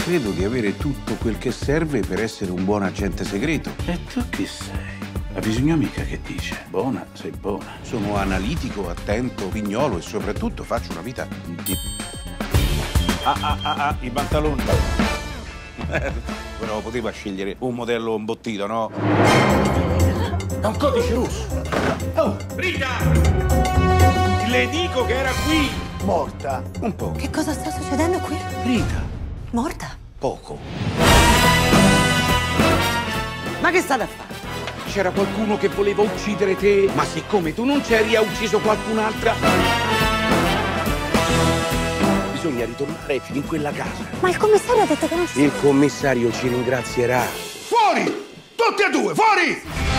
Credo di avere tutto quel che serve per essere un buon agente segreto. E tu chi sei? La fisionomica che dice? Buona, sei buona. Sono analitico, attento, pignolo e soprattutto faccio una vita di... I pantaloni. Però poteva scegliere un modello imbottito, no? È un codice rosso. Oh, Rita! Le dico che era qui! Morta. Un po'. Che cosa sta succedendo qui? Rita. Morta? Poco. Ma che state a fare? C'era qualcuno che voleva uccidere te, ma siccome tu non c'eri ha ucciso qualcun'altra. Bisogna ritornare in quella casa. Ma il commissario ha detto che non ci Il commissario ci ringrazierà. Fuori! Tutti e due, fuori!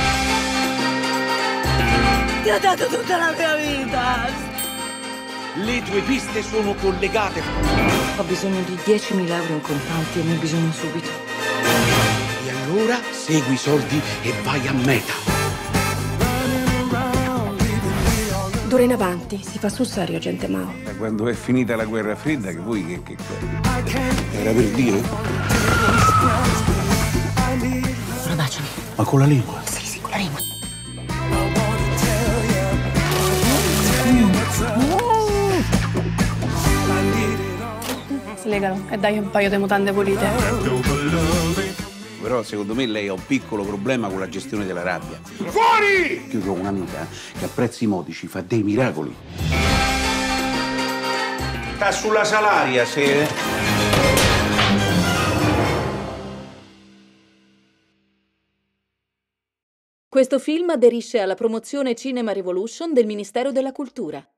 Ti ho dato tutta la mia vita! Le tue piste sono collegate. Ho bisogno di 10.000 euro in contanti e ne ho bisogno subito. E allora segui i soldi e vai a meta. D'ora in avanti si fa sul serio, agente Mao. Da quando è finita la guerra fredda, che vuoi che... Era per dire? Ora baciami. Ma con la lingua? Sì, con la lingua. Slegalo e dai un paio di mutande pulite. Però secondo me lei ha un piccolo problema con la gestione della rabbia. Fuori! Io ho un'amica che a prezzi modici fa dei miracoli. Sta sulla Salaria, se... Questo film aderisce alla promozione Cinema Revolution del Ministero della Cultura.